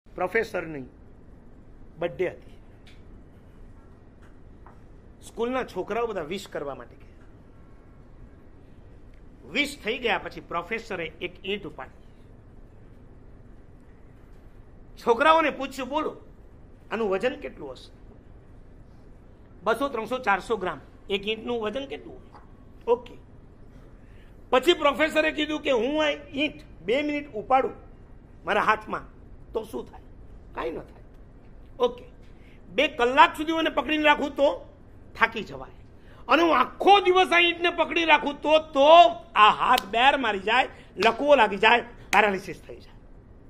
પ્રોફેસરની birthday હતી. સ્કૂલના છોકરાઓ બધા વિશ કરવા માટે ગયા. વિશ થઈ ગયા પછી પ્રોફેસરે એક ઈંટ ઉપાડી. છોકરાઓને પૂછ્યું, બોલો આનું વજન કેટલું હશે? 200, 300, 400 ગ્રામ. એક ઈંટનું વજન કેટલું હોય? ઓકે. પછી પ્રોફેસરે કીધું કે હું આ ઈંટ 2 મિનિટ ઉપાડું મારા હાથમાં તો શું થાય? કાંઈ ન થાય. ઓકે. 2 કલાક સુધી મને પકડીને રાખું તો થાકી જવાય, અને હું આખો દિવસ આ ઈંટને પકડી રાખું તો આ હાથ બેર મારી જાય, લકવો લાગી જાય, પેરાલિસિસ થઈ જાય.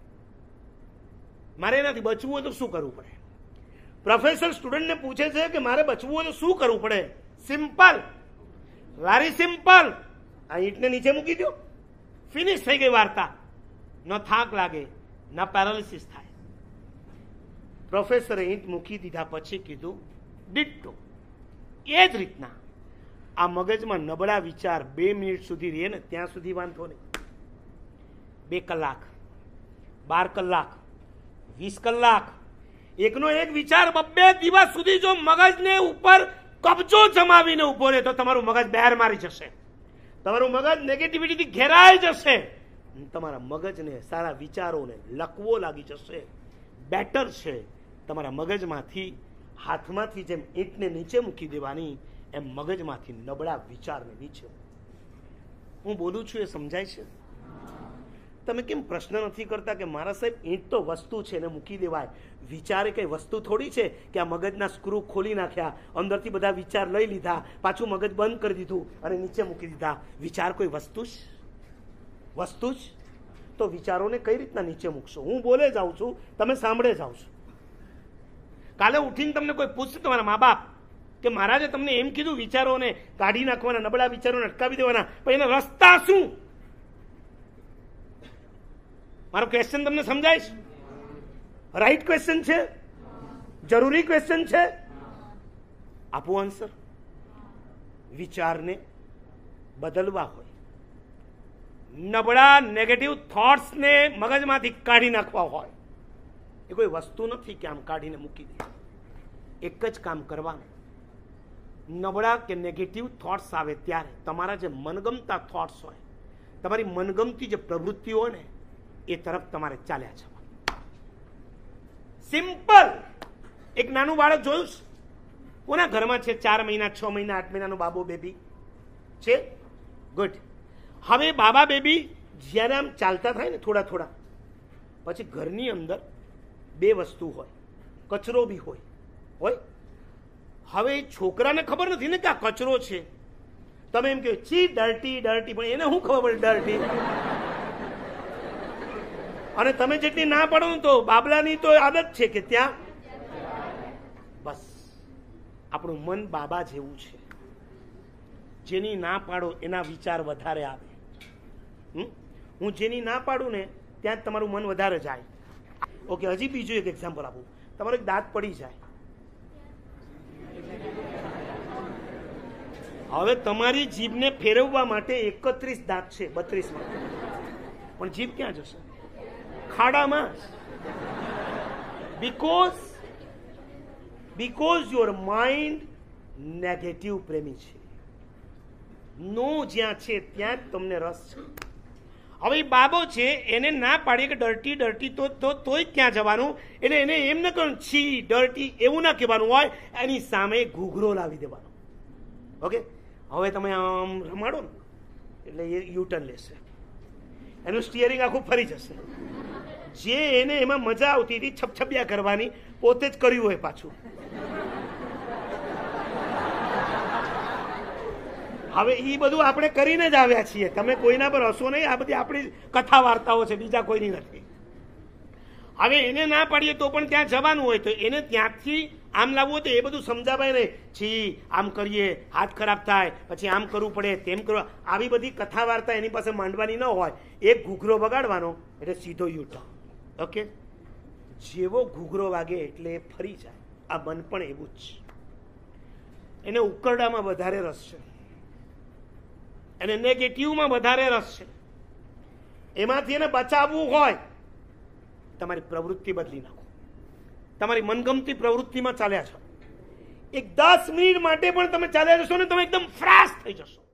મારે એનાથી બચવું હોય તો શું કરવું પડે? પ્રોફેસર સ્ટુડન્ટને પૂછે છે કે મારે બચવું હોય તો શું કરવું પડે? Simple, very simple. આ ઈંટને નીચે મૂકી દો, ફિનિશ થઈ ગઈ વાર્તા. ન થાક લાગે, ન પેરાલિસિસ થાય. પ્રોફેસરે ઈંટ મૂકી દીધા પછી કીધું, ડિટ્ટો. એ જ રીતના આ મગજમાં નબળા વિચાર 2 મિનિટ સુધી રહે ને ત્યાં સુધી વાંધો નહીં. 2 કલાક, 12 કલાક, 20 કલાક, એકનો એક વિચાર 2 દિવસ સુધી જો મગજને ઉપર કબજો જમાવીને ઉભો રહે તો તમારું મગજ બહાર મારી જશે. તમારું મગજ નેગેટિવિટીથી ઘેરાઈ જશે. તમારા મગજને, સારા વિચારોને લકવો લાગી જશે. બેટર છે તમારા મગજમાંથી, હાથમાંથી જેમ ઈંટને નીચે મૂકી દેવાની, એમ મગજમાંથી નબળા વિચારને નીચે. હું બોલું છું એ સમજાય છે? તમે કેમ પ્રશ્ન નથી કરતા કે મારા સાહેબ ઈંટ તો વસ્તુ છે ને મૂકી દેવાય, વિચાર કઈ વસ્તુ થોડી છે કે આ મગજના સ્ક્રૂ ખોલી નાખ્યા, અંદરથી બધા વિચાર લઈ લીધા, પાછું મગજ બંધ કરી દીધું અને નીચે મૂકી દીધા. વિચાર કોઈ વસ્તુ જ? વસ્તુ જ તો વિચારોને કઈ રીતના નીચે મૂકશો? હું બોલે જાઉં છું, તમે સાંભળે જાઓ છો. કાલે ઉઠીને તમને કોઈ પૂછશે, તમારા મા બાપ, કે મહારાજે તમને એમ કીધું વિચારોને કાઢી નાખવાના, નબળા વિચારોને અટકાવી દેવાના, પણ એના રસ્તા શું? મારો ક્વેશ્ચન તમને સમજાય છે? રાઈટ ક્વેશ્ચન છે? જરૂરી ક્વેશ્ચન છે? આપો આન્સર. વિચારને બદલવા હોય, નબળા નેગેટિવ થોટ્સને મગજમાંથી કાઢી નાખવા હોય, એ કોઈ વસ્તુ નથી કે આમ કાઢીને મૂકી દે. એક જ કામ કરવાનું, નબળા કે નેગેટિવ થોટ્સ આવે ત્યારે તમારા જે મનગમતા થોટ્સ હોય, તમારી મનગમતી જે પ્રવૃત્તિ હોય ને, એ તરફ તમારે ચાલ્યા જવાનું. સિમ્પલ. એક નાનું બાળક જોયું છે? કોના ઘરમાં છે 4 મહિના, 6 મહિના, 8 મહિનાનું બાબો બેબી છે? ગુડ. હવે બાબા બેબી જ્યારે આમ ચાલતા થાય ને થોડા થોડા, પછી ઘરની અંદર 2 વસ્તુ હોય, કચરો બી હોય. હવે છોકરાને ખબર નથી ને કે આ કચરો છે. તમે એમ કહો ચી ડર્ટી ડર્ટી, પણ એને શું ખબર પડે ડર્ટી? અને તમે જેટલી ના પાડો ને તો બાબલાની તો આદત છે કે ત્યાં બસ. આપણું મન બાબા જેવું છે, જેની ના પાડો એના વિચાર વધારે આવે. હું જેની ના પાડું ને ત્યાં જ તમારું મન વધારે જાય. ઓકે, હજી બીજું એક એક્ઝામ્પલ આપું. તમારો એક દાંત પડી જાય, હવે તમારી જીભને ફેરવવા માટે 31 દાંત છે 32માં, પણ જીભ ક્યાં જશે? ખાડામાં. બીકોઝ યોર માઇન્ડ નેગેટિવ પ્રેમી છે. નો જ્યાં છે ત્યાં જ તમને રસ છે. હવે એ બાબો છે, એને ના પાડીએ કે ડર્ટી ડર્ટી તોય ત્યાં જવાનું. એટલે એને એમ ન કહ્યું છી ડર્ટી, એવું ના કહેવાનું હોય, એની સામે ઘૂઘરો લાવી દેવાનો. ઓકે, હવે તમે આમ રમાડો ને એટલે એ યુટર્ન લેશે, એનું સ્ટિયરિંગ આખું ફરી જશે. જે એને એમાં મજા આવતી હતી છપછપિયા કરવાની, પોતે જ કર્યું હોય પાછું. હવે એ બધું આપણે કરીને જ આવ્યા છીએ, તમે કોઈના પર હસો નહીં. આ બધી આપણી કથા વાર્તાઓ છે, બીજા કોઈની નથી. હવે એને ના પાડીએ તો પણ ત્યાં જવાનું હોય તો એને ત્યાંથી આમ લાવવું હોય તો એ બધું સમજાવાય નહીં. છી આમ કરીએ હાથ ખરાબ થાય, પછી આમ કરવું પડે, તેમ કરવા. આવી બધી કથા વાર્તા એની પાસે માંડવાની ન હોય. એક ઘૂઘરો વગાડવાનો એટલે સીધો યુટર્ન. ઓકે, જેવો ઘૂઘરો વાગે એટલે ફરી જાય. આ મન પણ એવું જ છે. એને ઉકરડામાં વધારે રસ છે, એને નેગેટિવમાં વધારે રસ છે. એમાંથી એને બચાવવું હોય તમારી પ્રવૃત્તિ બદલી નાખો. તમારી મનગમતી પ્રવૃત્તિમાં ચાલ્યા છો. એક 10 મિનિટ માટે પણ તમે ચાલ્યા જશો ને તમે એકદમ ફ્રેશ થઈ જશો.